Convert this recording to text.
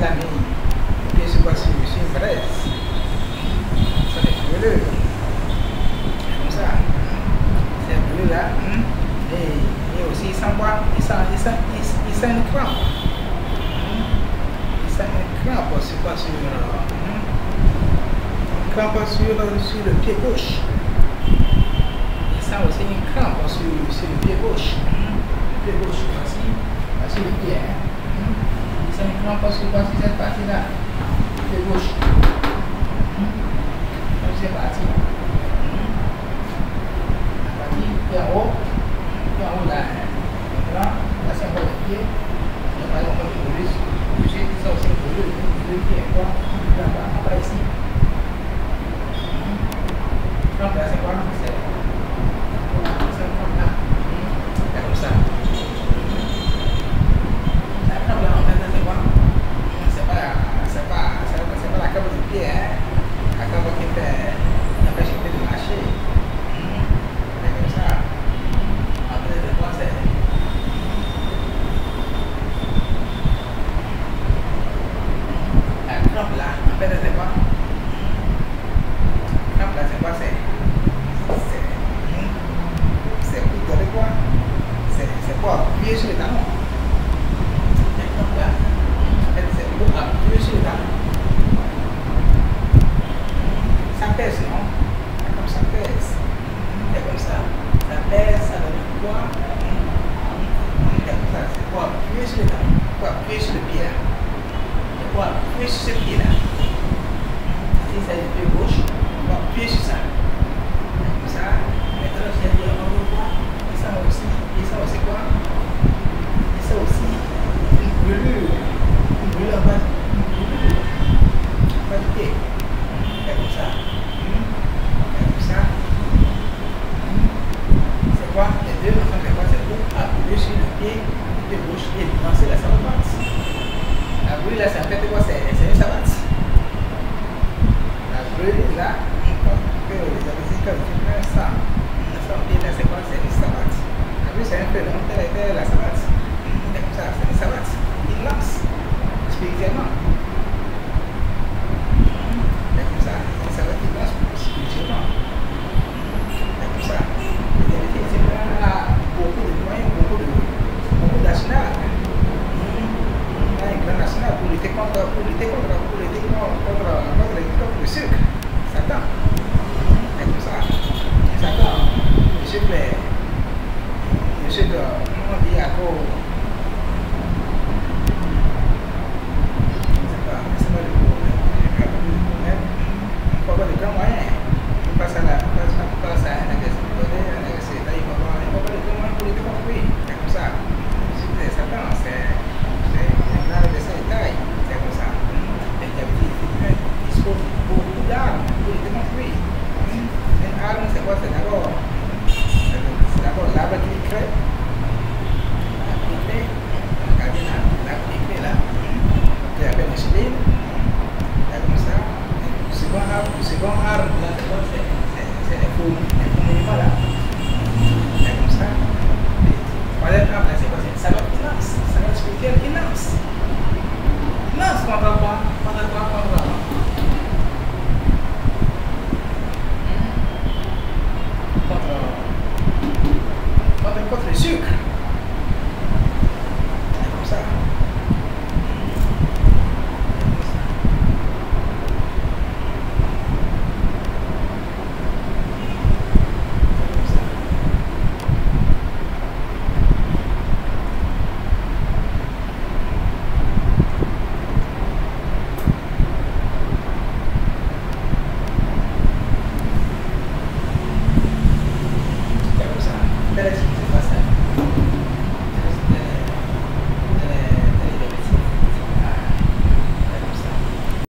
là, mais le pied sur quoi sur une braise. Ça fait brûleux. Comme ça. C'est brûlé là. Et aussi, il sent quoi? Il sent une crampe. Il sent une crampe sur quoi? Sur le pied gauche. Il sent aussi une crampe sur le pied gauche. Le pied gauche, voici. Voici le pied. Il sent une crampe sur cette partie-là. Le pied gauche. Deuxième partie. La partie qui est en haut. Qui est en haut là. Maintenant, là c'est encore le pied. Il y a encore le bonus. J'ai dit ça aussi pour le pied. Quoi? Là-bas, après ici. Donc là, c'est quoi? C'est comme là. C'est comme ça. La crampe là, en fait, c'est quoi? C'est pas la crampe du pied, hein? La crampe qui empêche le pied de marcher. C'est comme ça. En fait, c'est quoi? C'est la crampe là, en fait, c'est quoi? La crampe là, c'est quoi? C'est pour donner quoi? C'est pour appuyer sur les talons. La crampe là, en fait, c'est pour appuyer sur les talons. Ça pèse, non? Comme ça pèse. C'est comme ça. Ça pèse, ça donne du poids. C'est comme ça. C'est pour appuyer sur les talons. Pour appuyer sur le pied là. C'est pour appuyer sur ce pied là. Si c'est le pied gauche, on va appuyer sur ça. Comme ça. Maintenant, je vais dire, on va voir. Et ça aussi quoi? Et ça aussi, une brûlure. Une brûlure en bas. Une brûlure. En bas du pied. C'est comme ça. C'est comme ça. C'est quoi? Les deux, en fait, c'est quoi? C'est pour appuyer sur le pied gauche et lancer la savate. La brûlure là, c'est en fait quoi? C'est une savate. La brûlure là, que les avisicales font ça. La savate là, c'est quoi? C'est une savate. La brûlure, c'est un peu long, telle la savate.